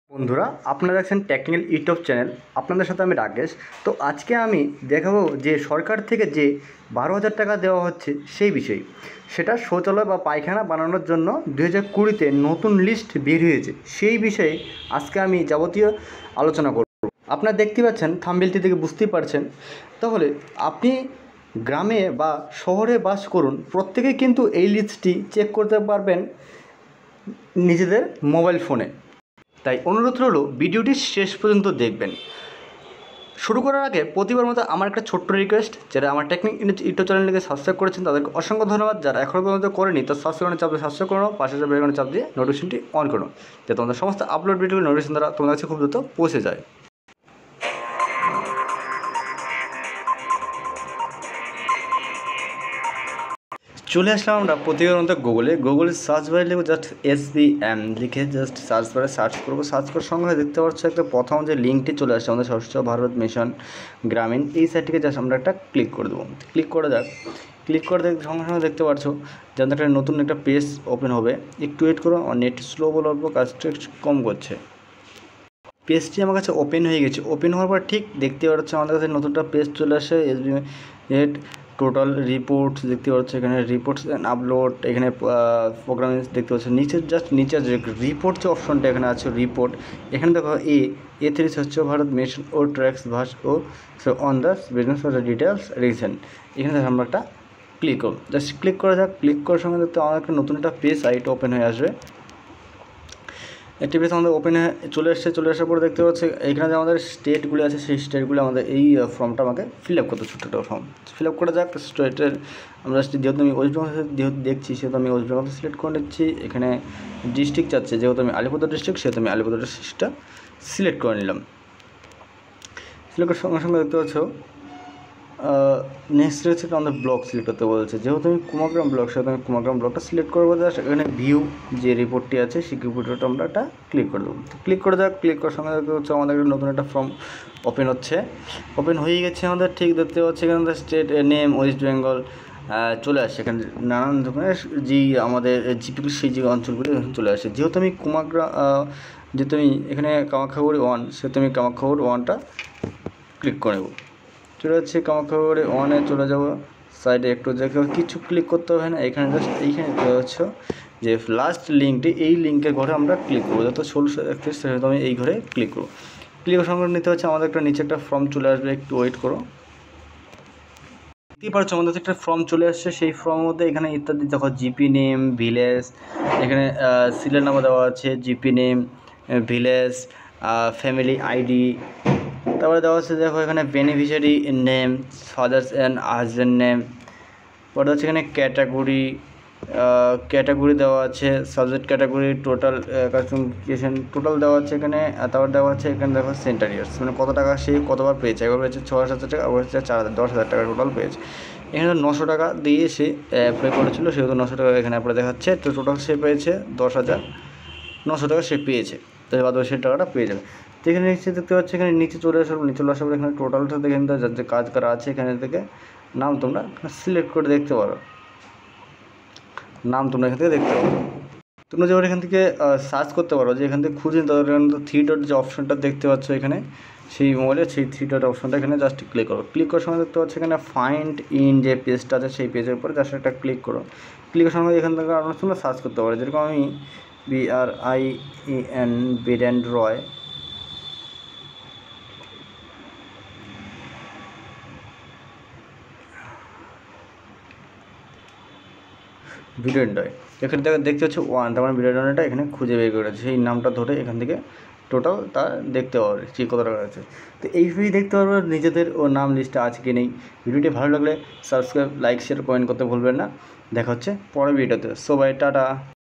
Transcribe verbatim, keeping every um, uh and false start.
বন্ধুরা, আপনারা দেখছেন টেকনিক্যাল ইউটিউব চ্যানেল। আপনাদের সাথে আমি রাকেশ। তো আজকে আমি দেখাবো যে সরকার থেকে যে বারো হাজার টাকা দেওয়া হচ্ছে সেই বিষয়ে। সেটা শৌচালয় বা পায়খানা বানানোর জন্য দুই হাজার কুড়িতে নতুন লিস্ট বের হয়েছে, সেই বিষয়ে আজকে আমি যাবতীয় আলোচনা করব। আপনারা দেখতে পাচ্ছেন, থাম্বনেলটি থেকে বুঝতেই পারছেন। তাহলে আপনি গ্রামে বা শহরে বাস করুন, প্রত্যেকেই কিন্তু এই লিস্টটি চেক করতে পারবেন নিজেদের মোবাইল ফোনে। তাই অনুরোধ রইল ভিডিওটি শেষ পর্যন্ত দেখবেন। শুরু করার আগে প্রতিবার মতো আমার একটা ছোট্ট রিকোয়েস্ট, যারা আমার টেকনিক ইউটিউব চ্যানেলটিকে সাবস্ক্রাইব করেছেন তাদেরকে অসংখ্য ধন্যবাদ। যারা এখনও পর্যন্ত করেনি তার সাবস্ক্রাইব চাপ দিয়ে সাবস্ক্রাইব করো, পাশে যে বেল আইকনে চাপ দিয়ে নোটিফিকেশনটি অন করো, যাতে তোমাদের সমস্ত আপলোড ভিডিওর নোটিফিকেশন দ্বারা তোমাদের কাছে খুব দ্রুত পৌঁছে যায়। চলে আসলাম আমরা প্রতিবার মতো গুগলে। গুগলে সার্চ বারে লিখবো জাস্ট এস বি এম লিখে জাস্ট সার্চ বারে সার্চ করবো। সার্চ করার সঙ্গে দেখতে পাচ্ছ একটা প্রথম যে লিঙ্কটি চলে আসছে আমাদের স্বচ্ছ ভারত মিশন গ্রামীণ, এই সাইটটিকে জাস্ট আমরা একটা ক্লিক করে দেবো। ক্লিক করে যাক। ক্লিক করে দেখ সঙ্গে সঙ্গে দেখতে পাচ্ছ যে আমাদের একটা নতুন একটা পেজ ওপেন হবে। একটু ওয়েট করো, নেট স্লো বলবো, কাজটা কম করছে। পেজটি আমার কাছে ওপেন হয়ে গেছে। ওপেন হওয়ার পর ঠিক দেখতে পাচ্ছ আমাদের কাছে নতুন একটা পেজ চলে আসে। S B M total reports দেখতে পাচ্ছ, এখানে রিপোর্টস অ্যান্ড আপলোড, এখানে প্রোগ্রাম দেখতে পাচ্ছ। নিচে জাস্ট নিচে যে রিপোর্ট যে অপশনটা এখানে আছে রিপোর্ট, এখানে দেখো এ এ থ্রি স্বচ্ছ ভারত মিশন ও ট্র্যাক্স ভাস ও on the business for the details recent, এখানে আমরা একটা ক্লিক করব। জাস্ট ক্লিক করা যাক। ক্লিক করার সঙ্গে দেখতে আমাদের একটা নতুন একটা পেজ সাইট ওপেন হয়ে আসবে। একটি পেজ আমাদের ওপেন হয়ে চলে এসছে। চলে আসার পরে দেখতে পাচ্ছি এখানে যে আমাদের স্টেটগুলি আছে সেই স্টেটগুলি আমাদের এই ফর্মটা আমাকে ফিল আপ করতে, ছোটো ছোটো ফর্ম ফিল আপ করা যাক। স্টেটের আমরা যেহেতু আমি ওয়েস্ট বেঙ্গল যেহেতু দেখছি সেহেতু আমি ওয়েস্ট বেঙ্গল সিলেক্ট করে নিচ্ছি। এখানে ডিস্ট্রিক্ট চাচ্ছে, যেহেতু আমি আলিপুরদুয়ার ডিস্ট্রিক্ট সেহেতু আমি আলিপুরদুয়ার ডিস্ট্রিক্টটা সিলেক্ট করে নিলাম। সিলেক্ট করার সঙ্গে সঙ্গে দেখতে পাচ্ছ নেক্সট হচ্ছে আমাদের ব্লক সিলেক্ট করতে বলছে। যেহেতু আমি কুমারগ্রাম ব্লক সেহেতু আমি কুমারগ্রাম ব্লকটা সিলেক্ট করবো। জাস্ট এখানে ভিউ যে রিপোর্টটি আছে সেই রিপোর্টটা আমরা একটা ক্লিক করে দেবো। ক্লিক করে দেওয়া ক্লিক করার সঙ্গে দেখতে হচ্ছে আমাদের নতুন একটা ফর্ম ওপেন হচ্ছে। ওপেন হয়ে গেছে আমাদের। ঠিক দেখতে পাচ্ছি এখানে স্টেট নেম ওয়েস্ট বেঙ্গল চলে আসছে। এখানে নানান ধরনের যেই আমাদের জিপিগুলি সেই যে অঞ্চলগুলি চলে আসে। যেহেতু আমি কুমারগ্রাম যেহেতু আমি এখানে কামাখ্যাগুড়ি ওয়ান সেহেতু আমি কামাখ্যাগুড়ি ওয়ানটা ক্লিক করে নেব। চলে যাচ্ছে কামাখ্যাগুড়ি ওয়ানে চলে যাব। সাইডে একটু দেখে কিছু ক্লিক করতে হবে না, এখানে জাস্ট এইখানে দেখতে পাচ্ছ যে লাস্ট লিঙ্কটি, এই লিঙ্কের ঘরে আমরা ক্লিক করবো। যত ষোলোশো একত্রিশ সেহেতু আমি এই ঘরে ক্লিক করবো। ক্লিক করার সঙ্গে নিতে হচ্ছে আমাদের একটা নিচে একটা ফর্ম চলে আসবে, একটু ওয়েট করো। দেখতেই পাচ্ছ আমাদের একটা ফর্ম চলে আসছে। সেই ফর্মের মধ্যে এখানে ইত্যাদি দেখো জিপি নেম, ভিলেজ, এখানে সিরিয়াল নাম্বার দেওয়া আছে, GP name, village, family ID, তারপরে দেওয়া হচ্ছে দেখো এখানে beneficiary name, father's and husband name, পরে হচ্ছে এখানে ক্যাটাগরি ক্যাটাগরি দেওয়া আছে, subject category, total customization total দেওয়া আছে এখানে। তারপর দেওয়া আছে এখানে দেখো সেন্টার ইয়ার্স, মানে কত টাকা সে কতবার পেয়েছে। একবার পেয়েছে ছ হাজার টাকা, আবার হচ্ছে চার হাজার দশ হাজার টাকা টোটাল পেয়েছে। এখানে নশো টাকা দিয়ে সে অ্যাপ্লাই করেছিল, সেহেতু নশো টাকা এখানে অ্যাপ্লাই দেখাচ্ছে। তো টোটাল সে পেয়েছে দশ হাজার নশো টাকা সে পেয়েছে। তো বাদ সে টাকাটা পেয়ে যাবে। তো এখানে নিচে দেখতে পাচ্ছি এখানে নিচে চলে আসার নিচে চলে আসার পর এখানে টোটালটা দেখে নিতে যার যে কাজ করা আছে এখানে থেকে নাম তোমরা সিলেক্ট করে দেখতে পারো। নাম তোমরা এখান থেকে দেখতে পারো। তোমরা যেমন এখান থেকে সার্চ করতে পারো, যে এখান থেকে খুঁজে তাদের এখানে থ্রি ডট যে অপশনটা দেখতে পাচ্ছ এখানে সেই মোবাইলে সেই থ্রি ডট অপশনটা এখানে জাস্ট ক্লিক করো। ক্লিক করার সময় দেখতে পাচ্ছ এখানে ফাইন্ড ইন যে পেজটা আছে সেই পেজের উপরে জাস্ট একটা ক্লিক করো। ক্লিক করার সময় এখান থেকে আপনার তোমরা সার্চ করতে পারো। যেরকম আমি B R I E N Biren Roy Biren Roy এখানে থেকে দেখতে হচ্ছে ওয়ান, তার মানে বীরেন রয়টা এখানে খুঁজে বের করেছে। সেই নামটা ধরে এখান থেকে টোটাল তা দেখতে পারবে ঠিক কত টাকা আছে। তো এইভাবেই দেখতে পারবে নিজেদের ও নাম লিস্টে আছে কি নেই। ভিডিওটি ভালো লাগলে সাবস্ক্রাইব, লাইক, শেয়ার, কমেন্ট করতে ভুলবেন না। দেখা হচ্ছে পরের ভিডিওতে। So bye, tata.